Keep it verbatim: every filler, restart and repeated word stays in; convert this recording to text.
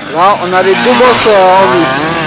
Là, on a les deux bosses euh, en vue.